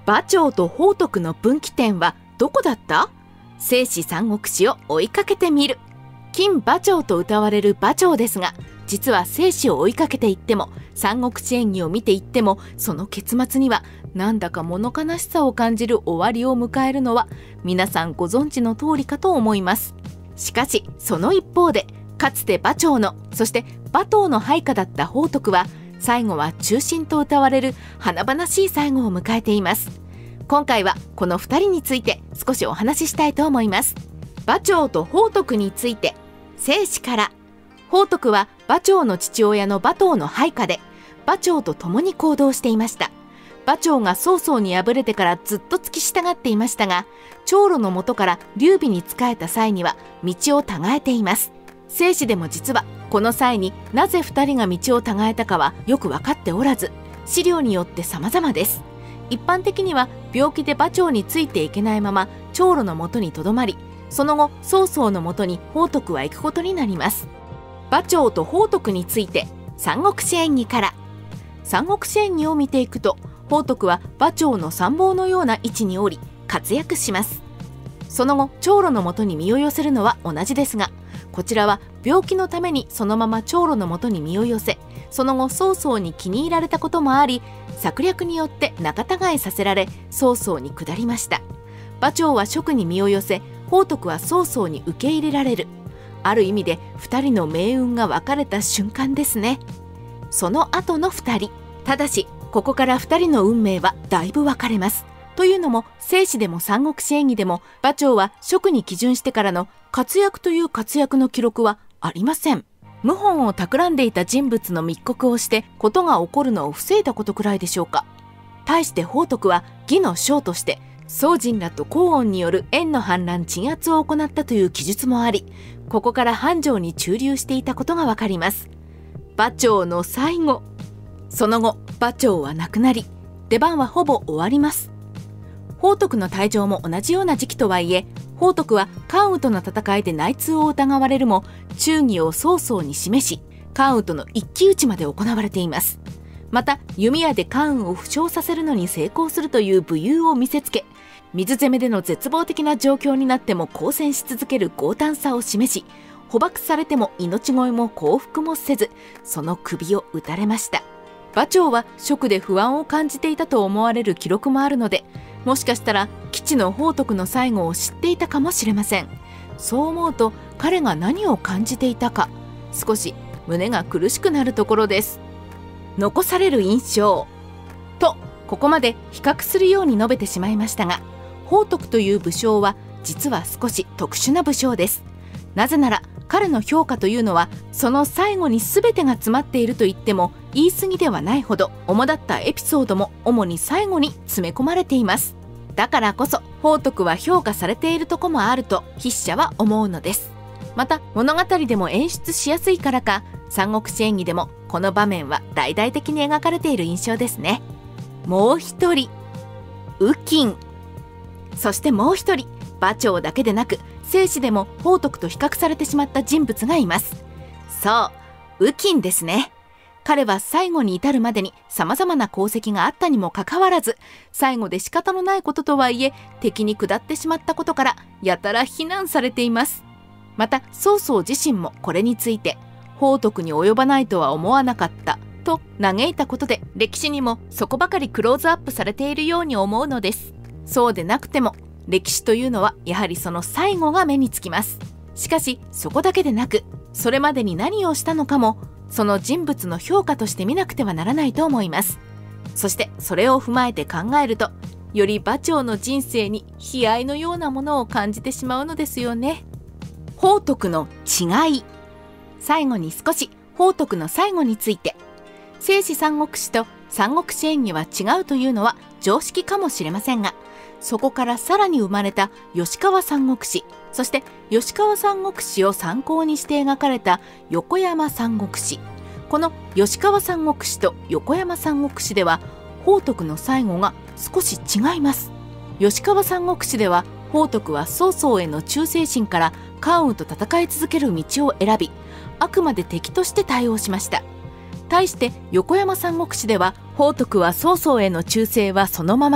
馬長と宝徳の分岐点はどこだった？正史三国志を追いかけてみる。金馬長と謳われる馬長ですが、実は正史を追いかけていっても、三国志演義を見ていっても、その結末にはなんだか物悲しさを感じる終わりを迎えるのは皆さんご存知の通りかと思います。しかしその一方で、かつて馬長の、そして馬頭の配下だった宝徳は、最後は忠臣と謳われる華々しい最後を迎えています。今回はこの2人について少しお話ししたいと思います。馬長と宝徳について、正史から。宝徳は馬長の父親の馬頭の配下で、馬長と共に行動していました。馬長が曹操に敗れてからずっと付き従っていましたが、長老の元から劉備に仕えた際には道を違えています。正史でも実はこの際になぜ2人が道を違えたかはよく分かっておらず、資料によって様々です。一般的には病気で馬長についていけないまま長老のもとにとどまり、その後曹操のもとに宝徳は行くことになります。馬長と宝徳について、三国志演義から。三国志演義を見ていくと、宝徳は馬長の参謀のような位置におり活躍します。その後長老のもとに身を寄せるのは同じですが、こちらは病気のためにそのまま長老のもとに身を寄せ、その後曹操に気に入られたこともあり、策略によって仲違いさせられ曹操に下りました。馬長は蜀に身を寄せ、宝徳は曹操に受け入れられる。ある意味で2人の命運が分かれた瞬間ですね。その後の2人、ただしここから2人の運命はだいぶ分かれます。というのも、正史でも三国志演義でも馬長は蜀に帰順してからの活躍という活躍の記録はありません。謀反を企んでいた人物の密告をしてことが起こるのを防いだことくらいでしょうか。対して宝徳は義の将として宗人らと公恩による燕の反乱鎮圧を行ったという記述もあり、ここから繁盛に駐留していたことがわかります。馬長の最後、その後馬長は亡くなり、出番はほぼ終わります。宝徳の退場も同じような時期とはいえ、宝徳は関羽との戦いで内通を疑われるも忠義を曹操に示し、関羽との一騎打ちまで行われています。また弓矢で関羽を負傷させるのに成功するという武勇を見せつけ、水攻めでの絶望的な状況になっても抗戦し続ける強胆さを示し、捕獲されても命乞いも降伏もせず、その首を撃たれました。馬長は蜀で不安を感じていたと思われる記録もあるので、もしかしたら基地の宝徳の最後を知っていたかもしれません。そう思うと彼が何を感じていたか、少し胸が苦しくなるところです。残される印象と、ここまで比較するように述べてしまいましたが、宝徳という武将は実は少し特殊な武将です。なぜなら彼の評価というのはその最後に全てが詰まっていると言っても言い過ぎではないほど、主だったエピソードも主に最後に詰め込まれています。だからこそ宝徳は評価されているとこもあると筆者は思うのです。また物語でも演出しやすいからか、三国志演義でもこの場面は大々的に描かれている印象ですね。もう一人、右近。そしてもう一人、馬長だけでなく正史でも宝徳と比較されてしまった人物がいます。そう、右近ですね。彼は最後に至るまでに様々な功績があったにもかかわらず、最後で仕方のないこととはいえ敵に下ってしまったことからやたら非難されています。また曹操自身もこれについて、宝徳に及ばないとは思わなかったと嘆いたことで、歴史にもそこばかりクローズアップされているように思うのです。そうでなくても歴史というのはやはりその最後が目につきます。しかしそこだけでなく、それまでに何をしたのかもその人物の評価として見なくてはならないと思います。そしてそれを踏まえて考えると、より馬長の人生に悲哀のようなものを感じてしまうのですよね。宝徳の違い。最後に少し宝徳の最後について。正史三国志と三国志演義は違うというのは常識かもしれませんが、そこからさらに生まれた吉川三国志、そして吉川三国志を参考にして描かれた横山三国志。この吉川三国志と横山三国志では宝徳の最後が少し違います。吉川三国志では宝徳は曹操への忠誠心から関羽と戦い続ける道を選び、あくまで敵として対応しました。対して横山三国志では宝徳は曹操への忠誠はそのままに、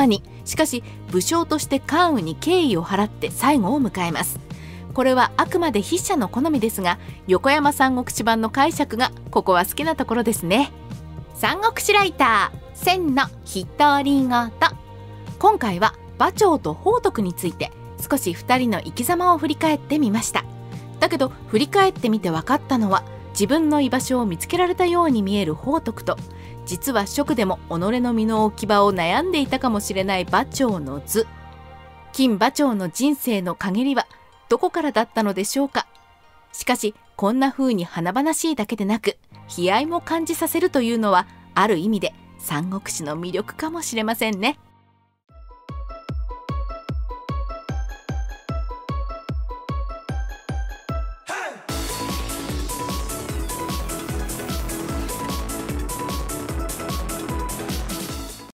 しかし武将として関羽に敬意を払って最後を迎えます。これはあくまで筆者の好みですが、横山三国志版の解釈がここは好きなところですね。三国志ライター千の独り言。今回は馬超と宝徳について少し2人の生き様を振り返ってみました。だけど振り返ってみて分かったのは、自分の居場所を見つけられたように見える宝徳と、実は蜀でも己の身の置き場を悩んでいたかもしれない馬超の図。金馬超の人生の陰りはどこからだったのでしょうか。しかしこんな風に華々しいだけでなく悲哀も感じさせるというのは、ある意味で三国志の魅力かもしれませんね。